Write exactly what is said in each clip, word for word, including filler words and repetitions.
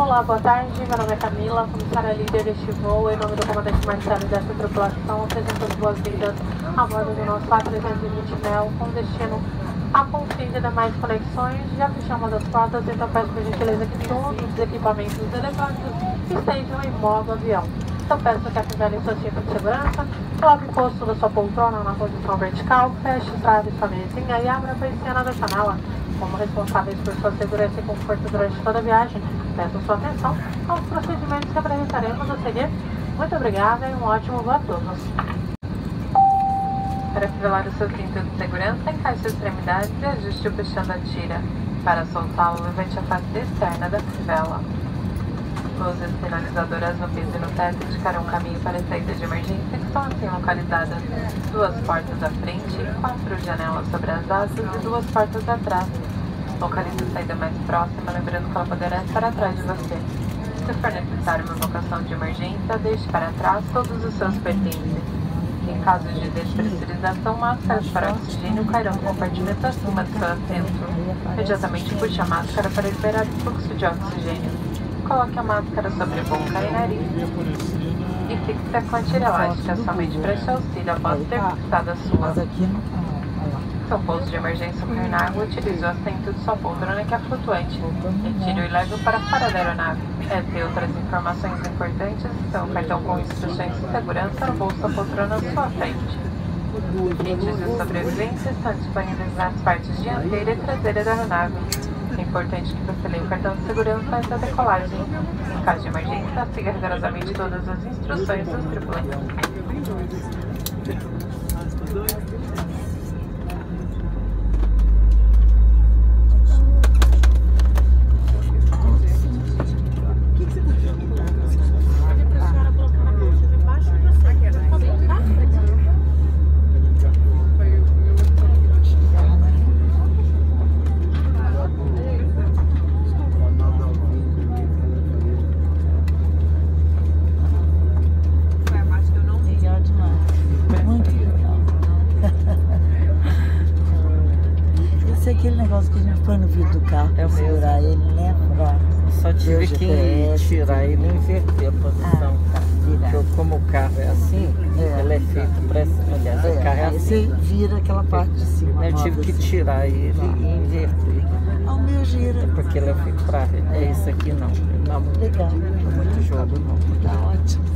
Olá, boa tarde. Meu nome é Camila, comissária líder deste voo. Em nome do comandante Marcelo e dessa tripulação, sejam todas boas-vindas a bordo do nosso A trezentos e vinte Mel, com destino a Confins e demais conexões. Já fechamos as portas, então peço por gentileza que todos os equipamentos eletrônicos estejam em modo avião. Então peço que ativem seu cinto de segurança, coloque o posto da sua poltrona na posição vertical, feche as traves com a mesinha e abra a persiana da janela. Como responsáveis por sua segurança e conforto durante toda a viagem, peço sua atenção aos procedimentos que apresentaremos a seguir. Muito obrigada e um ótimo voo a todos. Para fivelar o seu cinto de segurança, encaixe as extremidades e ajuste o puxão da tira. Para soltá-lo, levante a face externa da fivela. Luzes sinalizadoras no piso e no teto indicarão um caminho para a saída de emergência, que estão assim localizadas: duas portas à frente, quatro janelas sobre as asas e duas portas atrás. Localize a saída mais próxima, lembrando que ela poderá estar atrás de você. Se for necessário uma evacuação de emergência, deixe para trás todos os seus pertences. Em caso de despressurização, máscaras para oxigênio cairão no compartimento acima do seu assento. Imediatamente puxe a máscara para liberar o fluxo de oxigênio. Coloque a máscara sobre a boca e nariz e fixe com a tira elástica somente para este auxílio após ter fixado a sua. Seu pouso de emergência ocorrer na água, utilize o assento de sua poltrona que é flutuante. Retire-o e leve-o para fora da aeronave. Essa e outras informações importantes estão no cartão com instruções de segurança no bolso da poltrona à sua frente. Kits de sobrevivência estão disponíveis nas partes dianteira e traseira da aeronave. É importante que você leia o cartão de segurança antes da decolagem. Em caso de emergência, siga rigorosamente todas as instruções dos tripulantes. Aquele negócio que a gente põe no vidro do carro para segurar ele, né? Pra só tive que G P S, tirar ele e inverter a posição. Ah, tá. Porque como o carro é assim, é, ele é feito para essa. Aliás, é, o carro é assim. Você vira aquela parte de cima. Eu tive que assim. tirar ele ah. e inverter. Ah, o meu gira. É porque ele é feito para. É esse aqui não. Não legal. Não é muito jogo, não. Tá ótimo.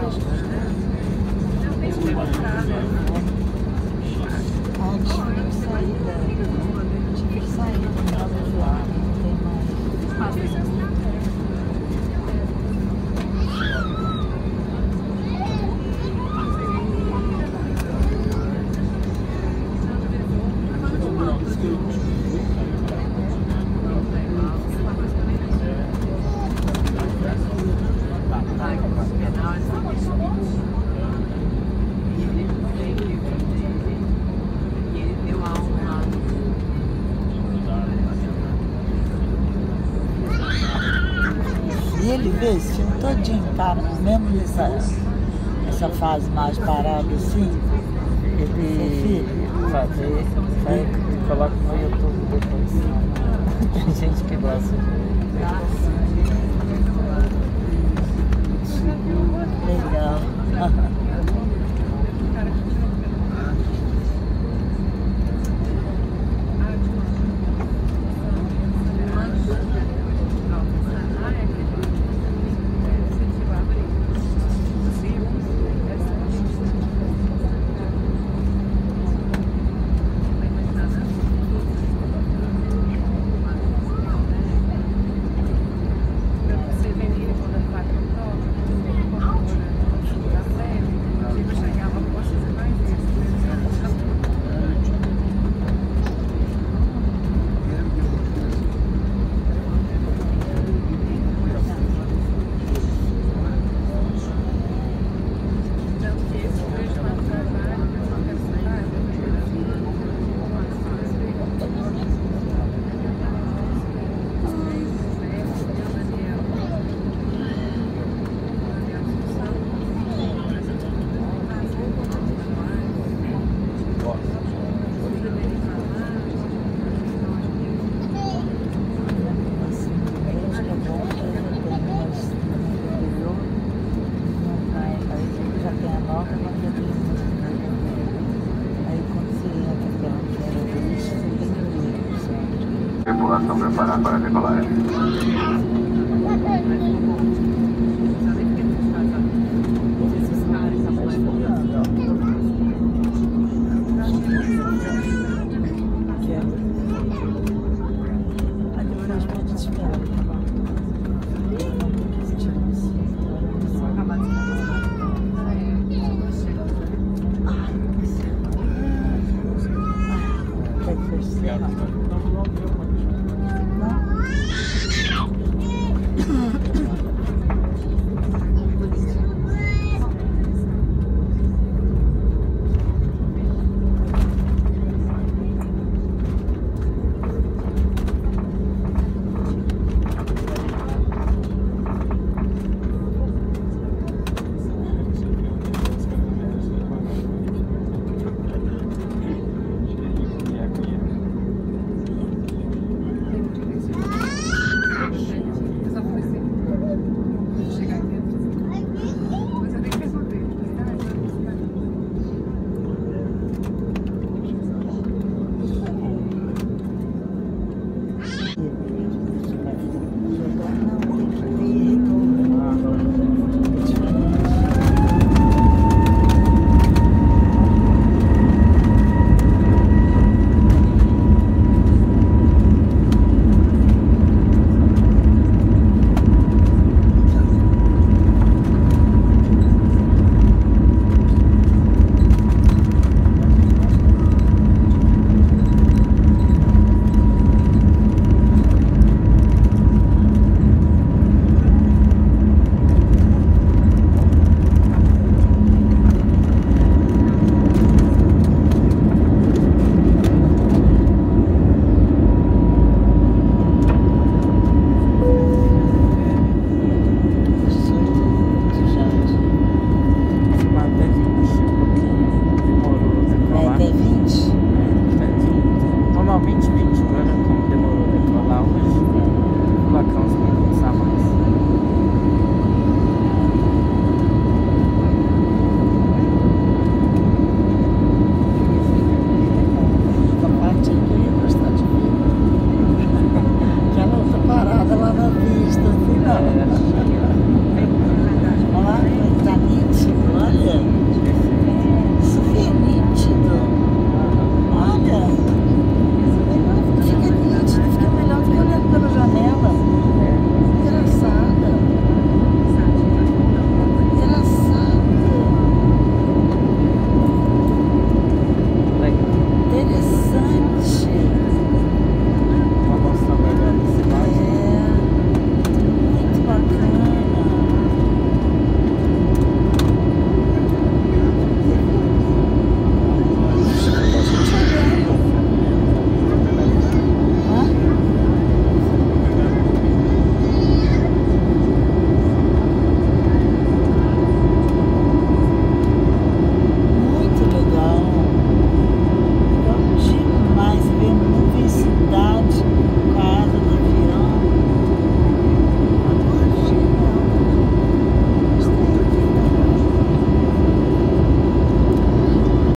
E ele vê esse filme todinho, tá? Mesmo nessa, nessa fase mais parada assim. Ele fazer, faz, coloca no YouTube depois. Tem gente que gosta de Legal. Tripulação preparada para decolar. Ah,